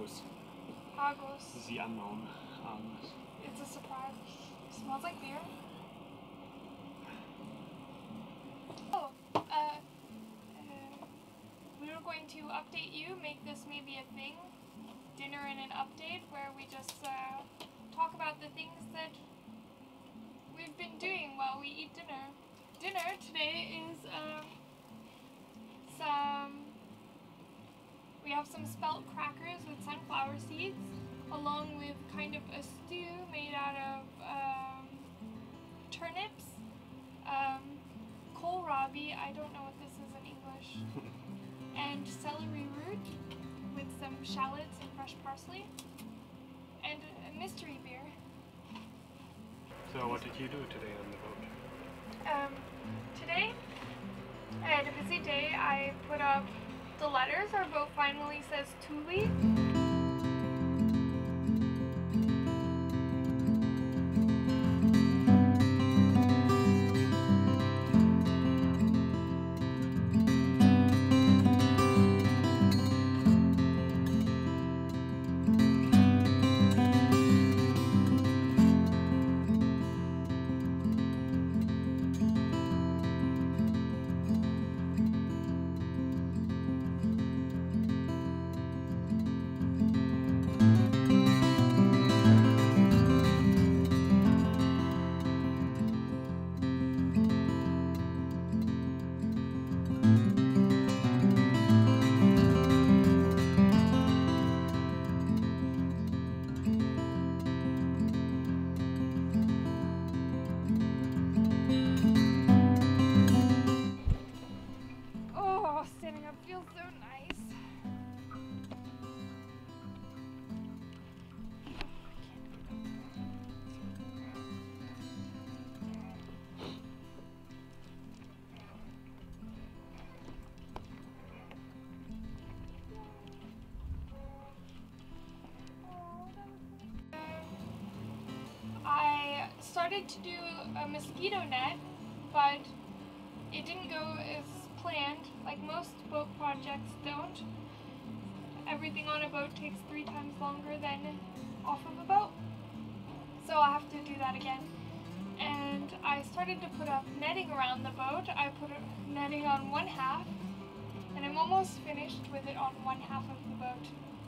Argus. Argus. The unknown Argus. It's a surprise. It smells like beer. Oh, we were going to update you, make this maybe a thing. Dinner and an update where we just talk about the things that we've been doing while we eat dinner. Dinner today is we have some spelt crackers with sunflower seeds, along with kind of a stew made out of turnips, kohlrabi, I don't know what this is in English, and celery root with some shallots and fresh parsley, and a mystery beer. So what did you do today on the boat? Today I had a busy day. I put up the letters. Our boat finally says Tuuli. Standing up feels so nice. I started to do a mosquito net, but it didn't go as planned, like most boat projects don't. Everything on a boat takes 3 times longer than off of a boat, so I have to do that again. And I started to put up netting around the boat. I put netting on one half, and I'm almost finished with it on one half of the boat.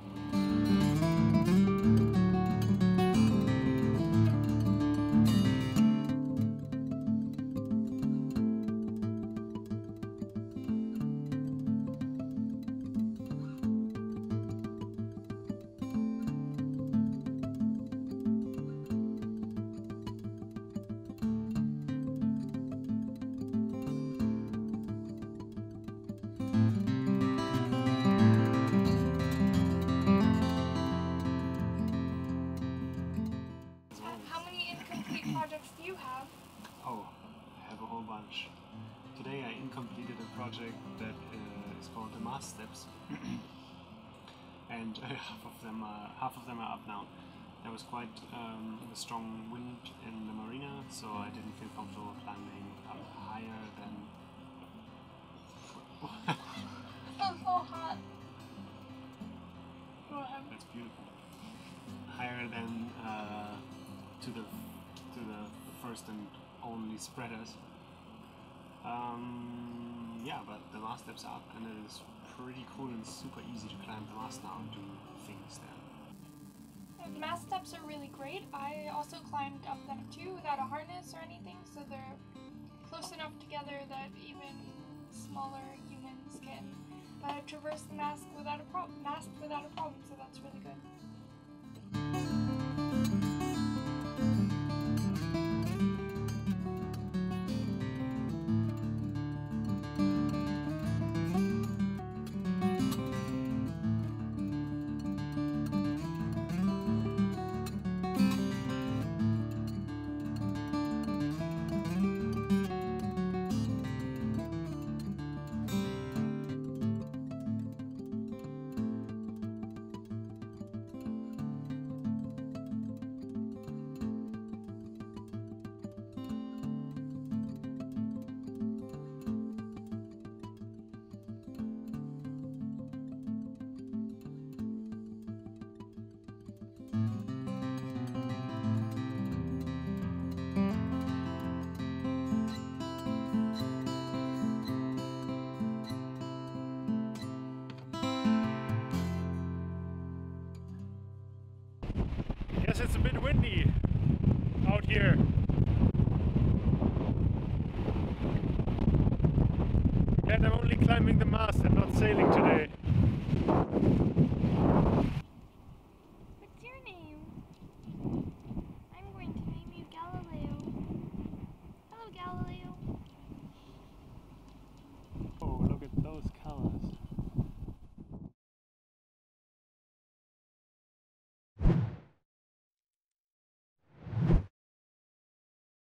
Projects do you have? Oh, I have a whole bunch. Today I incompleted a project that is called the mast steps, and half of them are up now. There was quite a strong wind in the marina, so I didn't feel comfortable climbing up higher than. It's so hot. Go ahead. That's beautiful. Higher than to the first and only spreaders. Yeah, but the mast steps are up, and it is pretty cool and super easy to climb the mast now and do things there. The mast steps are really great. I also climbed up them too without a harness or anything, so they're close enough together that even smaller humans can traverse the mast without a problem, so that's really good. Yes, it's a bit windy out here. And I'm only climbing the mast and not sailing today.